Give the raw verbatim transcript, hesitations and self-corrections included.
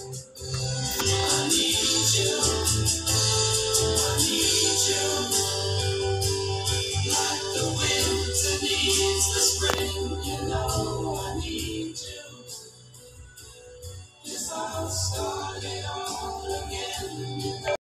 I need you. I need you. Like the winter needs the spring, you know I need you. Yes, I'll start.